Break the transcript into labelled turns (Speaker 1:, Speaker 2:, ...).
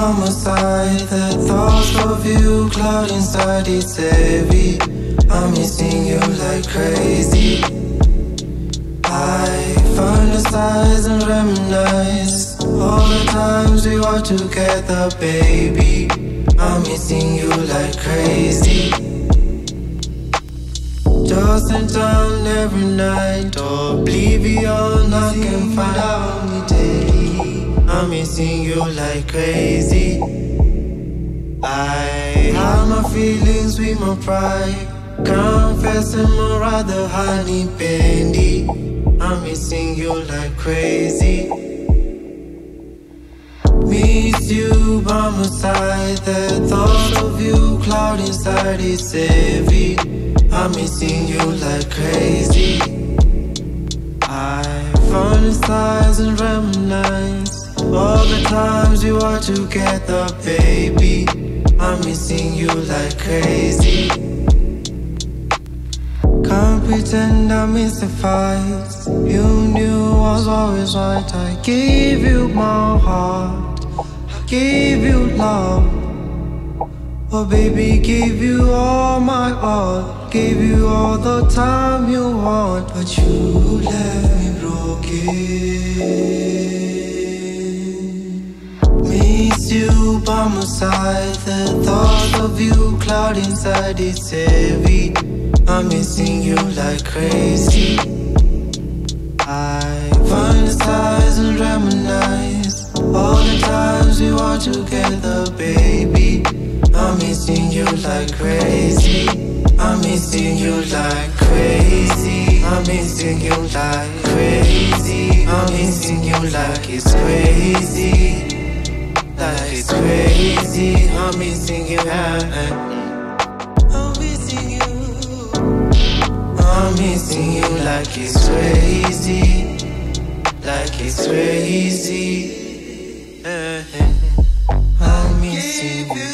Speaker 1: by my side. The thoughts of you cloud inside, it's heavy. I'm missing you like crazy. I fantasize and reminisce all the times we were together, baby. I'm missing you like crazy. Just in time every night, oblivion, I can find out hunitakey. I'm missing you like crazy. I hide my feelings with my pride, confessing my rather hanipendi. I'm missing you like crazy. Miss you by my side. The thought of you cloud inside, it's heavy. I'm missing you like crazy. I fantasize and reminisce all the times we were together, baby. I'm missing you like crazy. Can't pretend I missed the fights. You knew I was always right. I gave you my heart, I gave you love. Oh baby, gave you all my all, gave you all the time you want, but you left me broken. Miss you by my side. The thought of you cloud inside, it's heavy. I'm missing you like crazy. I fantasize and reminisce all the times we were together, baby. I'm missing you like crazy. I'm missing you like crazy. I'm missing you like crazy. I'm missing you like it's crazy. Like it's crazy. I'm missing you. I'm missing you. I'm missing you like it's crazy. Like it's crazy. I'm missing you.